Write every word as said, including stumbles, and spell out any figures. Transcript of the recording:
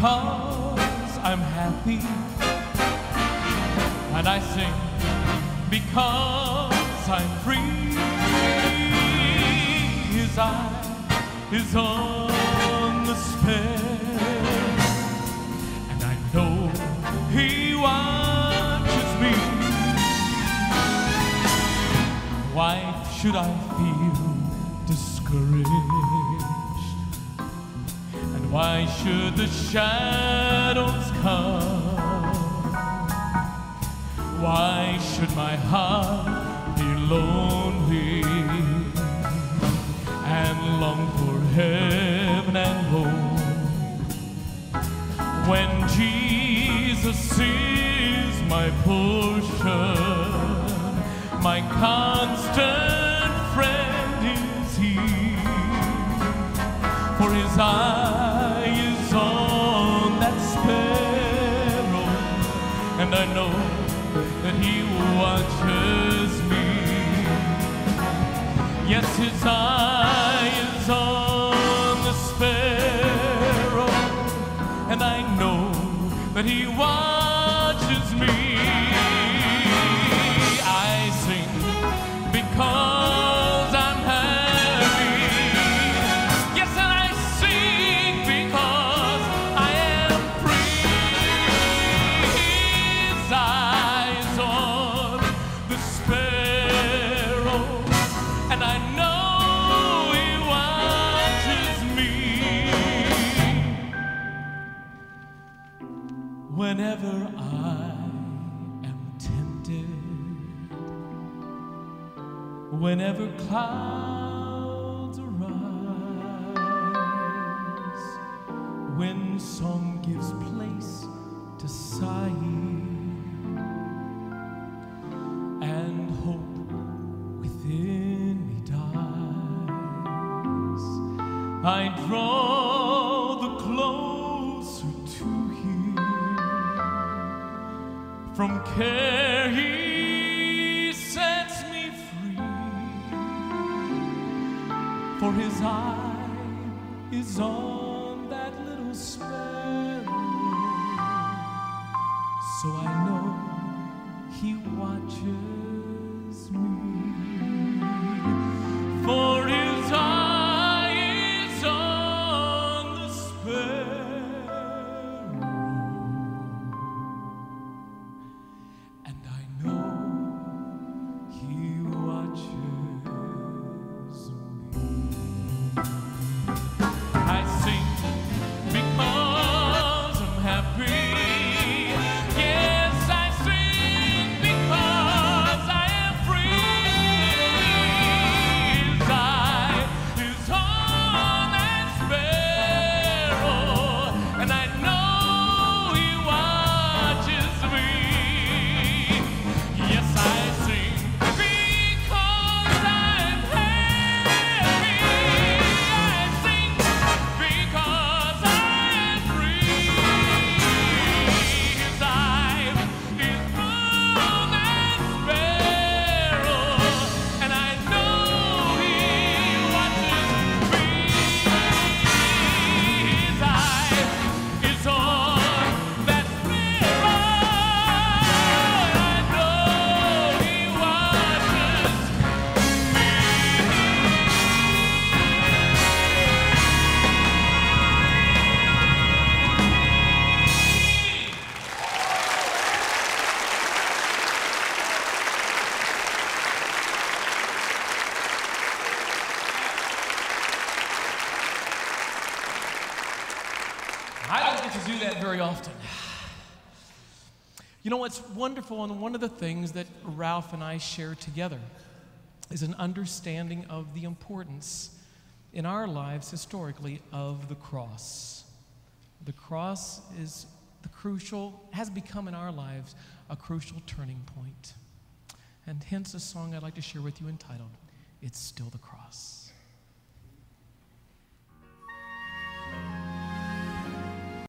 because I'm happy, and I sing because I'm free. His eye is on the sparrow, and I know he watches me. Why should I feel discouraged? And why should the shadows come? Why should my heart be lonely and long for heaven and home, when Jesus is my portion, my constant friend is he? For his eye is on that sparrow, and I know that he watches me. Yes, his eye is on the sparrow, and I know that he watches me. I sing because I'm happy. Yes, and I sing because I am free. His eye is on the sparrow, and I know he watches me. Whenever I am tempted, whenever clouds arise, when song gives place to sighing, and hope within me dies, I draw the closer to him. From care he sets me free, for his eye is on that little sparrow, so I know he watches me. For his eye is on the sparrow, and I know he watches me. I sing because I'm happy. Yes, I sing because I am free. His eye is on that sparrow, and I know he watches me. Yes, I sing because I'm happy. I sing because I am free. His eye is on that sparrow, and I know he watches me. His eye is on that sparrow, and I know he watches me. I don't get to do that very often. You know what's wonderful, and one of the things that Ralph and I share together is an understanding of the importance in our lives historically of the cross. The cross is the crucial, has become in our lives a crucial turning point. And hence a song I'd like to share with you entitled, It's Still the Cross.